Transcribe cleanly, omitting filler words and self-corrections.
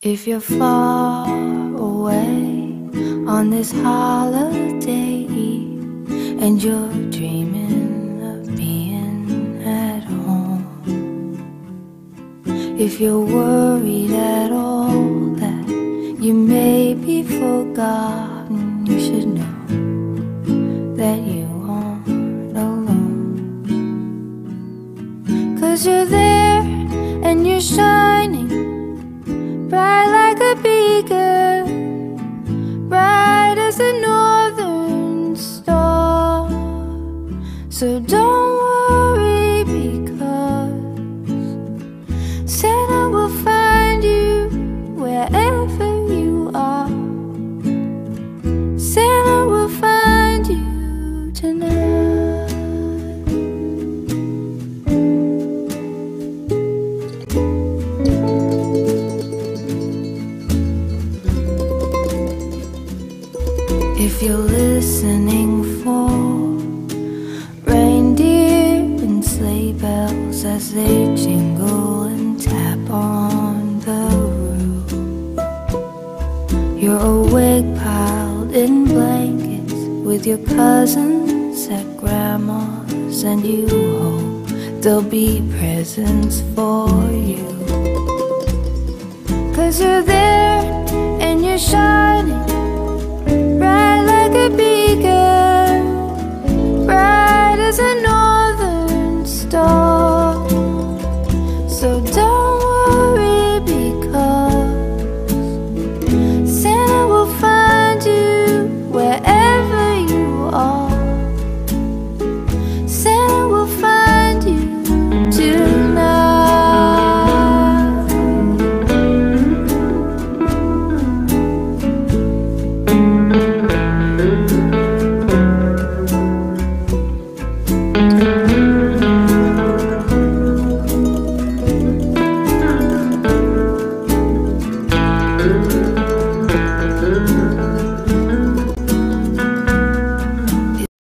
If you're far away on this holiday and you're dreaming of being at home, if you're worried at all that you may be forgotten, you should know that you aren't alone. 'Cause you're there and you're shining bright like a beacon, bright as a northern star. So don't worry, because Santa will find you wherever you are. Santa will find you tonight. If you're listening for reindeer and sleigh bells as they jingle and tap on the roof, you're awake piled in blankets with your cousins at grandma's, and you hope there'll be presents for you. 'Cause you're there and you're shining